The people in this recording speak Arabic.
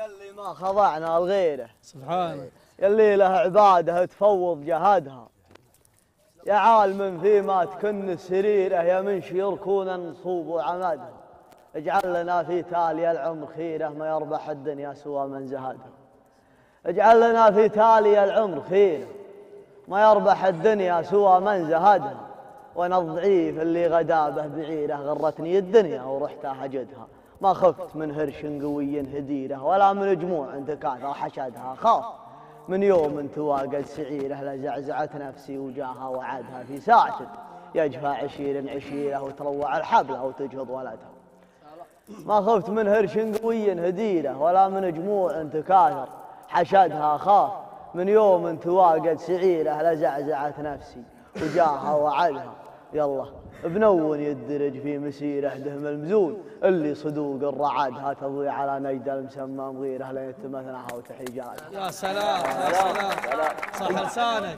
يلي ما خضعنا لغيره سبحانه، يلي له عباده تفوض جهدها، يا عالم فيما تكن السريره يا من يركون نصوب وعمدها. اجعل لنا في تالي العمر خيره ما يربح الدنيا سوى من زهدها. اجعل لنا في تالي العمر خيره ما يربح الدنيا سوى من زهدها. وانا الضعيف اللي غدابه بعيره غرتني الدنيا ورحت اجدها. ما خفت من هرش قوي هديره ولا من جموع تكاثر حشدها. خاف من يوم تواقد سعيره لزعزعت نفسي وجاها وعدها. في ساعة يجفى عشيره وتروع الحبله وتجهض ولدها. ما خفت من هرش قوي هديره ولا من جموع تكاثر حشدها. خاف من يوم تواقد سعيره لزعزعت نفسي وجاها وعدها. يلا بنون يدرج في مسيره دهم المزون اللي صدوق الرعادها تضوي على نجد المسمى مغيره لين تمثلها وتحيجاتها. يا سلام يا سلام، صح لسانك.